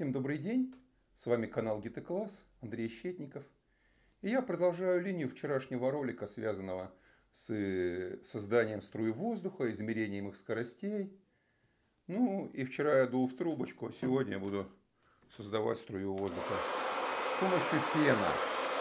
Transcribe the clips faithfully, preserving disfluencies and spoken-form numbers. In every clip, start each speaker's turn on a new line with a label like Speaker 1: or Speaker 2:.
Speaker 1: Всем добрый день, с вами канал ГИТЭКласс, Андрей Щетников. И я продолжаю линию вчерашнего ролика, связанного с созданием струи воздуха, измерением их скоростей. Ну и вчера я дул в трубочку, а сегодня я буду создавать струю воздуха с помощью фена.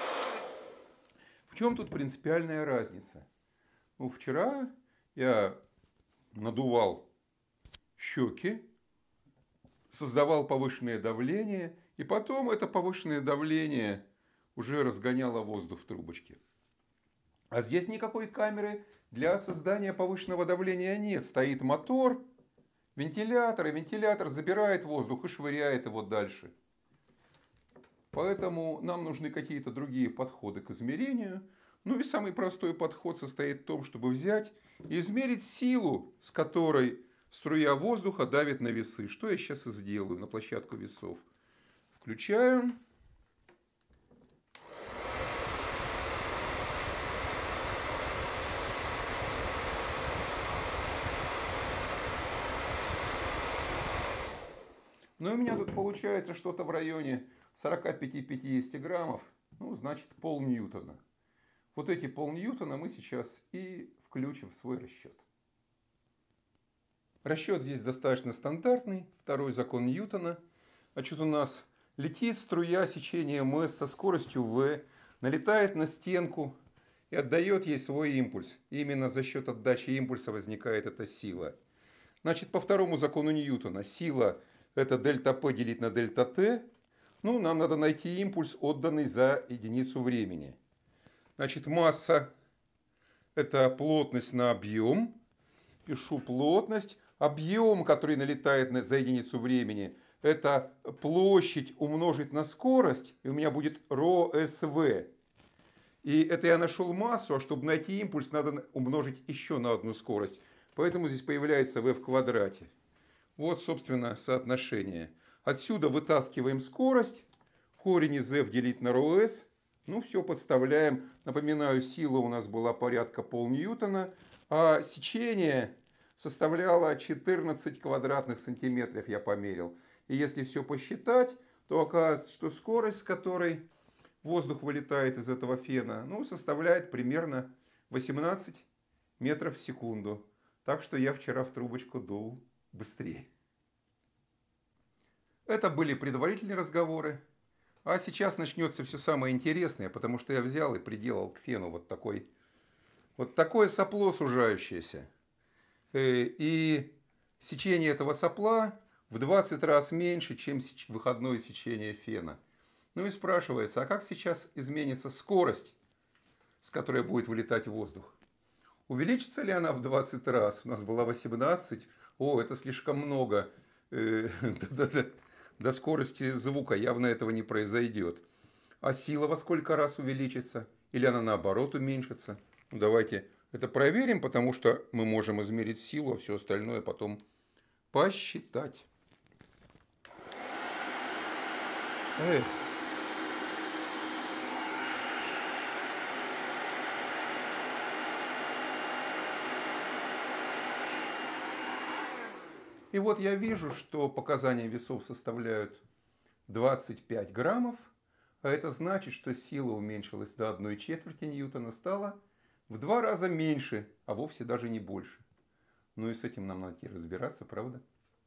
Speaker 1: В чем тут принципиальная разница? Ну, вчера я надувал щеки, создавал повышенное давление, и потом это повышенное давление уже разгоняло воздух в трубочке. А здесь никакой камеры для создания повышенного давления нет. Стоит мотор, вентилятор, и вентилятор забирает воздух и швыряет его дальше. Поэтому нам нужны какие-то другие подходы к измерению. Ну и самый простой подход состоит в том, чтобы взять и измерить силу, с которой струя воздуха давит на весы. Что я сейчас и сделаю на площадку весов. Включаю. Ну и у меня тут получается что-то в районе сорока пяти-пятидесяти граммов. Ну, значит, полньютона. Вот эти полньютона мы сейчас и включим в свой расчет. Расчет здесь достаточно стандартный. Второй закон Ньютона. Значит, у нас летит струя сечения МС со скоростью V, налетает на стенку и отдает ей свой импульс. И именно за счет отдачи импульса возникает эта сила. Значит, по второму закону Ньютона сила это дельта P делить на дельта T. Ну, нам надо найти импульс, отданный за единицу времени. Значит, масса это плотность на объем. Пишу плотность. Объем, который налетает за единицу времени, это площадь умножить на скорость, и у меня будет ρSv. И это я нашел массу, а чтобы найти импульс, надо умножить еще на одну скорость. Поэтому здесь появляется v в квадрате. Вот, собственно, соотношение. Отсюда вытаскиваем скорость. Корень из f делить на ρs. Ну, все подставляем. Напоминаю, сила у нас была порядка полньютона, а сечение составляло четырнадцать квадратных сантиметров, я померил. И если все посчитать, то оказывается, что скорость, с которой воздух вылетает из этого фена, ну, составляет примерно восемнадцать метров в секунду. Так что я вчера в трубочку дул быстрее. Это были предварительные разговоры. А сейчас начнется все самое интересное, потому что я взял и приделал к фену вот такой, вот такое сопло сужающееся. И сечение этого сопла в двадцать раз меньше, чем выходное сечение фена. Ну и спрашивается, а как сейчас изменится скорость, с которой будет вылетать воздух? Увеличится ли она в двадцать раз? У нас была восемнадцать. О, это слишком много. До скорости звука явно этого не произойдет. А сила во сколько раз увеличится? Или она наоборот уменьшится? Ну, давайте это проверим, потому что мы можем измерить силу, а все остальное потом посчитать. Эх. И вот я вижу, что показания весов составляют двадцать пять граммов, а это значит, что сила уменьшилась до одной четверти ньютона, стала в два раза меньше, а вовсе даже не больше. Ну и с этим нам надо разбираться, правда?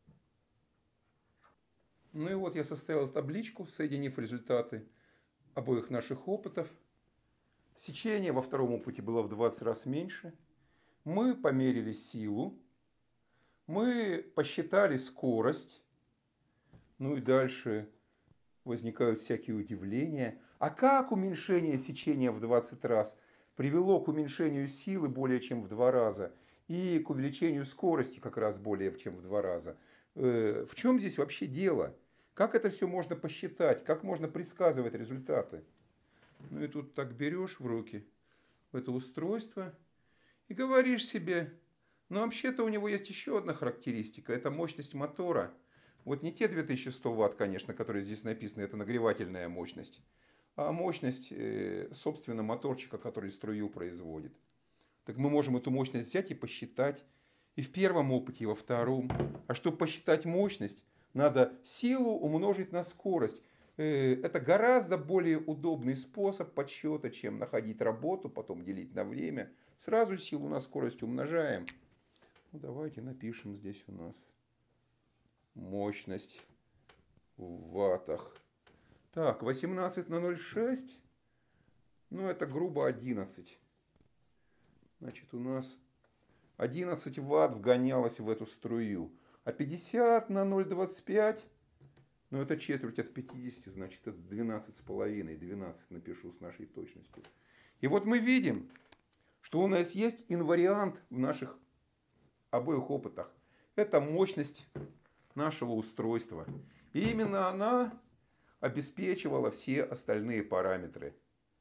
Speaker 1: Ну и вот я составил табличку, соединив результаты обоих наших опытов. Сечение во втором опыте было в двадцать раз меньше. Мы померили силу. Мы посчитали скорость. Ну и дальше возникают всякие удивления. А как уменьшение сечения в двадцать раз привело к уменьшению силы более чем в два раза и к увеличению скорости как раз более чем в два раза? Э, в чем здесь вообще дело? Как это все можно посчитать? Как можно предсказывать результаты? Ну и тут так берешь в руки это устройство и говоришь себе, ну вообще-то у него есть еще одна характеристика, это мощность мотора. Вот не те две тысячи сто ватт, конечно, которые здесь написаны, это нагревательная мощность, а мощность, э, собственно, моторчика, который струю производит. Так мы можем эту мощность взять и посчитать и в первом опыте, и во втором. А чтобы посчитать мощность, Надо силу умножить на скорость. Это гораздо более удобный способ подсчета, чем находить работу, потом делить на время. Сразу силу на скорость умножаем. Ну, давайте напишем здесь у нас мощность в ваттах. Так, восемнадцать на ноль целых шесть десятых. Ну, это грубо одиннадцать. Значит, у нас одиннадцать ватт вгонялось в эту струю. А пятьдесят на ноль целых двадцать пять сотых. Ну, это четверть от пятидесяти, значит, это двенадцать с половиной. двенадцать напишу с нашей точностью. И вот мы видим, что у нас есть инвариант в наших обоих опытах. Это мощность нашего устройства. И именно она обеспечивала все остальные параметры.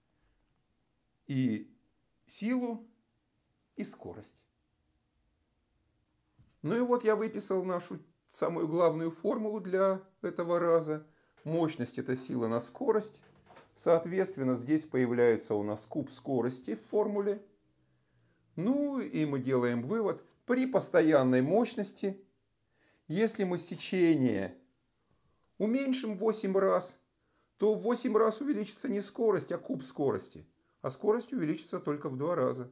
Speaker 1: И силу, и скорость. Ну и вот я выписал нашу самую главную формулу для этого раза. Мощность – это сила на скорость. Соответственно, здесь появляется у нас куб скорости в формуле. Ну и мы делаем вывод. При постоянной мощности, если мы сечение уменьшим в восемь раз, то в восемь раз увеличится не скорость, а куб скорости. А скорость увеличится только в два раза.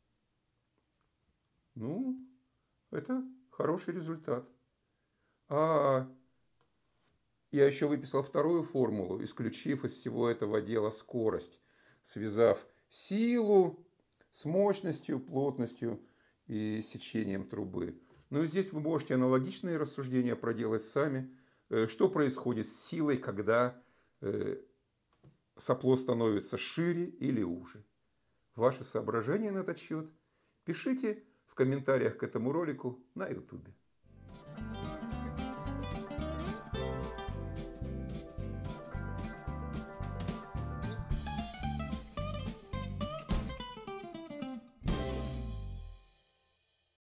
Speaker 1: Ну, это хороший результат. А я еще выписал вторую формулу, исключив из всего этого дела скорость, связав силу с мощностью, плотностью и сечением трубы. Ну и здесь вы можете аналогичные рассуждения проделать сами. Что происходит с силой, когда сопло становится шире или уже? Ваши соображения на этот счет пишите в комментариях к этому ролику на ютубе.